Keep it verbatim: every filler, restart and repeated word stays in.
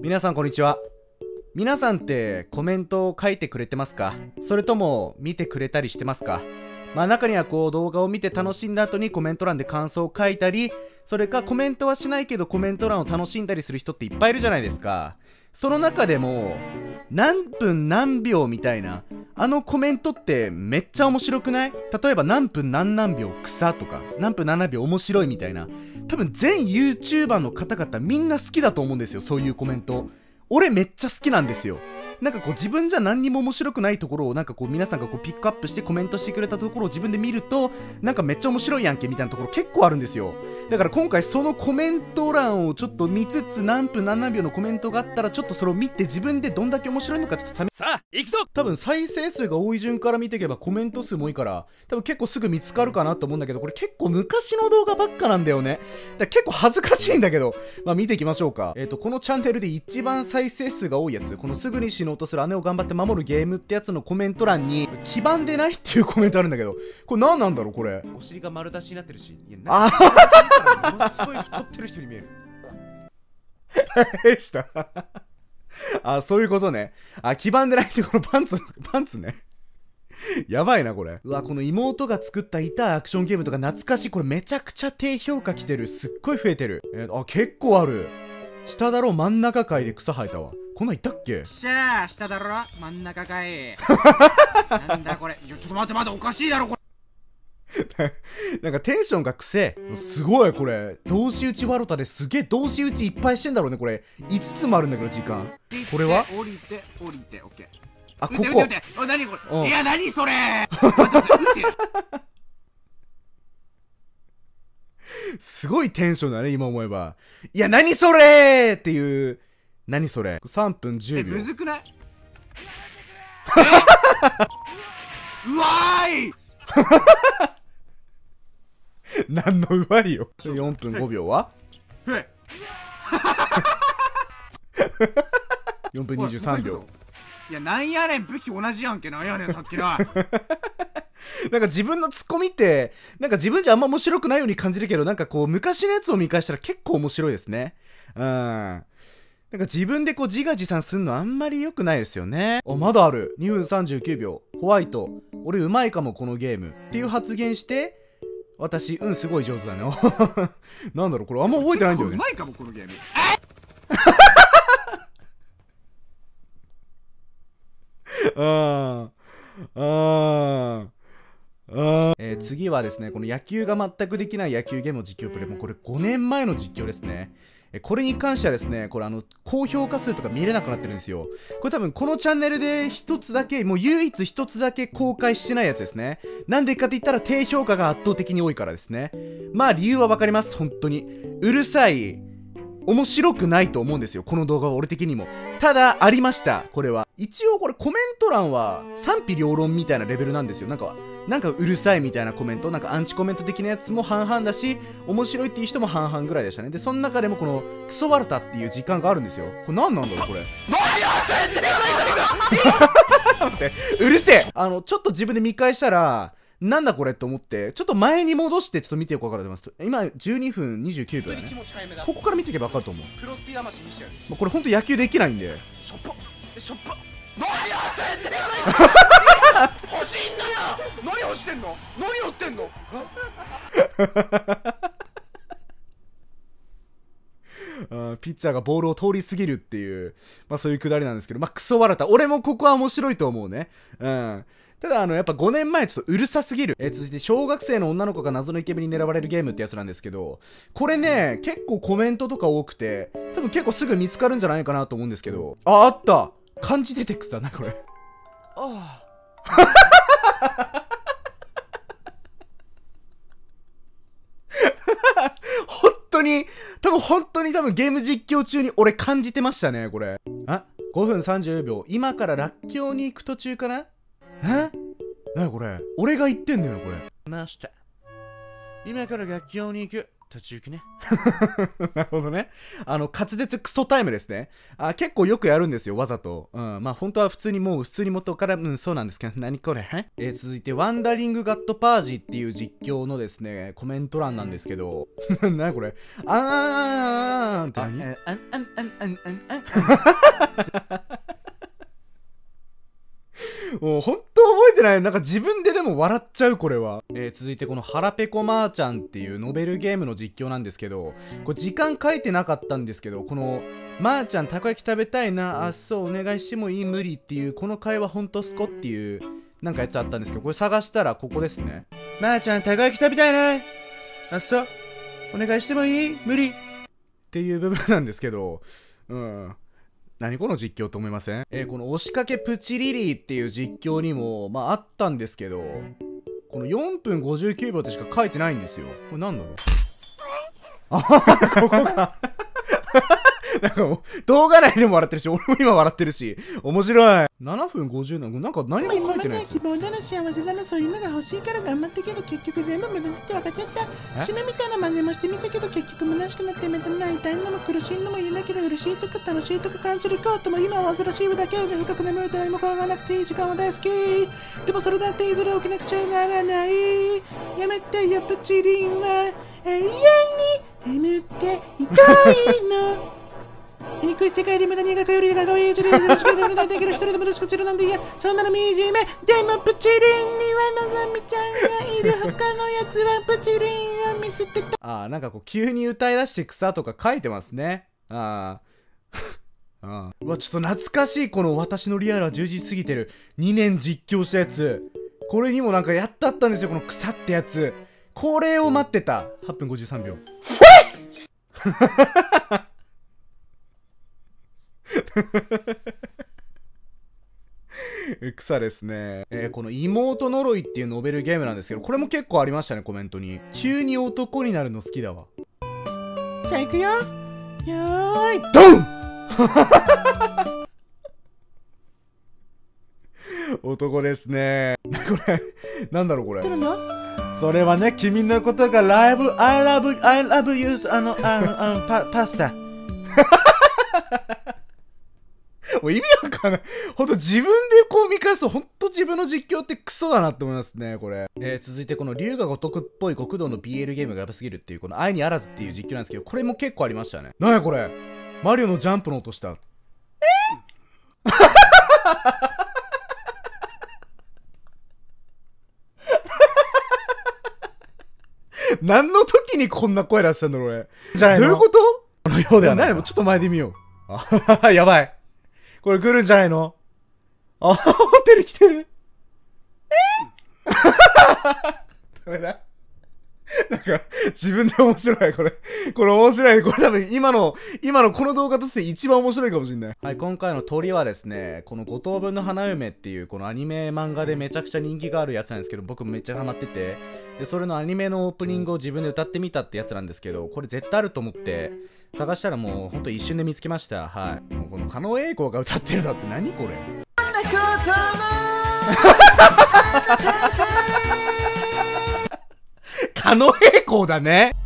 皆さんこんにちは。皆さんってコメントを書いてくれてますか？それとも見てくれたりしてますか？まあ中にはこう動画を見て楽しんだ後にコメント欄で感想を書いたり、それかコメントはしないけどコメント欄を楽しんだりする人っていっぱいいるじゃないですか。その中でも何分何秒みたいなあのコメントってめっちゃ面白くない？例えば何分何何秒草とか何分何何秒面白いみたいな、多分全 YouTuber の方々みんな好きだと思うんですよ。そういうコメント俺めっちゃ好きなんですよ。なんかこう自分じゃ何にも面白くないところをなんかこう皆さんがこうピックアップしてコメントしてくれたところを自分で見るとなんかめっちゃ面白いやんけみたいなところ結構あるんですよ。だから今回そのコメント欄をちょっと見つつ何分何何秒のコメントがあったらちょっとそれを見て自分でどんだけ面白いのかちょっと試さあ行くぞ。多分再生数が多い順から見ていけばコメント数も多いから多分結構すぐ見つかるかなと思うんだけど、これ結構昔の動画ばっかなんだよね。だから結構恥ずかしいんだけどまあ見ていきましょうか。えっとこのチャンネルで一番再生数が多いやつ、このすぐに死のうとする姉を頑張って守るゲームってやつのコメント欄に黄ばんでないっていうコメントあるんだけど、これ何なんだろう。これお尻が丸出しになってるし、いやなあものすごい太ってる人に見えるしたあ、そういうことね。あ、黄ばんでないってこのパンツパンツねやばいなこれ。うわ、この妹が作った痛いアクションゲームとか懐かしい。これめちゃくちゃ低評価来てる。すっごい増えてる。えー、あ、結構ある。下だろ真ん中階で草生えたわ。こんなんいたっけ？ しゃあ、下だろ真ん中かいなんだこれ。ちょっと待って待って、おかしいだろこれなんかテンションがくせえ。すごいこれ。同士打ちワロタですげえ同士打ちいっぱいしてんだろうねこれ。いつつもあるんだけど時間。これは降りて降りてオッケー。 あ、ここ。 撃て撃て撃て。あ、何これ。いや、何それ待って待って、撃てすごいテンションだね今思えば。いや何それーっていう。何それ。さんぷんじゅうびょう。 え、むずくない？うわーい何のうまいよ。よんぷんごびょうはよんぷんにじゅうさんびょう。 いや、なんやねん、武器同じやんけ。なんやねん、さっきななんか自分のツッコミってなんか自分じゃあんま面白くないように感じるけど、なんかこう昔のやつを見返したら結構面白いですね。うん、なんか自分でこう自画自賛すんのあんまり良くないですよね。あ、まだある。にふんさんじゅうきゅうびょう。ホワイト。俺うまいかもこのゲーム。っていう発言して、私、うん、すごい上手だね。なんだろう、これあんま覚えてないんだよね。 うまいかもこのゲーム。 あー。あー。あえー、次はですね、この野球が全くできない野球ゲームの実況プレイ。もうこれごねんまえの実況ですね。えこれに関してはですね、これあの、高評価数とか見れなくなってるんですよ。これ多分このチャンネルで一つだけ、もう唯一一つだけ公開してないやつですね。なんでかって言ったら低評価が圧倒的に多いからですね。まあ理由はわかります、本当に。うるさい。面白くないと思うんですよこの動画は俺的にも。ただありました。これは一応これコメント欄は賛否両論みたいなレベルなんですよ。なんかなんかうるさいみたいなコメント、なんかアンチコメント的なやつも半々だし、面白いっていう人も半々ぐらいでしたね。でその中でもこのクソワルタっていう時間があるんですよ。これ何なんだろうこれ。何やってんだよ待ってうるせえ。あのちょっと自分で見返したらなんだこれって思ってちょっと前に戻してちょっと見ていこうかと思います。今じゅうにふんにじゅうきゅうびょうだね。ここから見ていけば分かると思う。 クロスピ魂見してやる。 まあ、これほんと野球できないんで。 しょっぱえしょっぱ何やってんだよ欲しいんだよ。何欲してんの？何売ってんの？ あピッチャーがボールを通り過ぎるっていう、まあそういうくだりなんですけど、まあクソ笑った。俺もここは面白いと思うね。うん。ただあのやっぱごねんまえちょっとうるさすぎる。えー、続いて小学生の女の子が謎のイケメンに狙われるゲームってやつなんですけど、これね結構コメントとか多くて多分結構すぐ見つかるんじゃないかなと思うんですけど、ああった、漢字デテックスだなこれ。ああ本当に多分本当に多分ゲーム実況中に俺感じてましたねこれ。あごふんさんじゅうびょう。今かららっきょうに行く途中かな。えなにこれ俺が言ってんだよこれ。ました今かららっきょうに行く途中行きね。なるほどね。あの、滑舌クソタイムですね。あ、結構よくやるんですよ、わざと。うん。まあ、本当は普通にもう、普通に元から、うん、そうなんですけど、何これ、えー、続いて、ワンダリングガットパージっていう実況のですね、コメント欄なんですけど、何これ。あーあーあーあーって何？あんあんあんあんあんあん。もうほんと覚えてない。なんか自分ででも笑っちゃう、これは。えー、続いてこの腹ペコマーちゃんっていうノベルゲームの実況なんですけど、これ時間書いてなかったんですけど、この、マーちゃんたこ焼き食べたいな、あ、そう、お願いしてもいい無理っていう、この会話ほんとすこっていう、なんかやつあったんですけど、これ探したらここですね。マーちゃんたこ焼き食べたいな、あ、そう、お願いしてもいい無理っていう部分なんですけど、うん。何この実況と思いません？えー、この押しかけプチリリーっていう実況にも、まああったんですけど、このよんぷんごじゅうきゅうびょうってしか書いてないんですよ。これなんだろう？あ、ここか。なんかもう、動画内でも笑ってるし、俺も今笑ってるし、面白い。ななふんごじゅうなな、なんか何も書いてないですよ。 希望だの幸せだのそういうのが欲しいから頑張ったけど結局全部無駄って分かっちゃった。死ぬみたいな真似もしてみたけど結局虚しくなってめたも泣いたいのも苦しいのも言えないけど嬉しいとか楽しいとか感じることも今は煩しいだけで深く眠ると何も考えなくていい時間は大好き。でもそれだっていずれ起きなくちゃならない。やめてよプチリンは永遠に眠っていたいの。醜い世界で無駄に描くよりが可愛い一年で楽しく眠りたいできる一人でも楽しくするなんていやそんなの惨め。でもプチリンにはのぞみちゃんがいる他のやつはプチリンを見捨てた。 ああ、なんかこう急に歌い出して草とか書いてますね。ああ。ああ。うわ、ちょっと懐かしいこの私のリアルは充実すぎてるにねん実況したやつ。これにもなんかやっとあったんですよ、この草ってやつ。これを待ってた。はっぷんごじゅうさんびょう。草ですね。えー、この妹呪いっていうノベルゲームなんですけど、これも結構ありましたね、コメントに。急に男になるの好きだわ。 じゃあ行くよ。よーいドン男ですね。これなんだろうこれ。それはね、君のことがライブ I love I love you あのあのあのパパスタ。もう意味わかんない。ほんと自分でこう見返すとほんと自分の実況ってクソだなって思いますね、これ。えー、続いてこの龍が如くっぽい極道の ビーエル ゲームがやばすぎるっていうこの愛にあらずっていう実況なんですけど、これも結構ありましたね。なんやこれ。マリオのジャンプの音した。え何の時にこんな声出したんだろう俺。じゃないの？どういうこと？このようではない。何もちょっと前で見よう。あやばい。これ来るんじゃないの？あ、ホテル来てる。えダメだ。なんか、自分で面白い、これ。これ面白い。これ多分今の、今のこの動画として一番面白いかもしれない。はい、今回の鳥はですね、このご等分の花嫁っていうこのアニメ漫画でめちゃくちゃ人気があるやつなんですけど、僕もめっちゃハマってて、で、それのアニメのオープニングを自分で歌ってみたってやつなんですけど、これ絶対あると思って、探したらもうほんと一瞬で見つけました。はい。もうこの狩野英孝が歌ってるだって何これ。狩野英孝だね。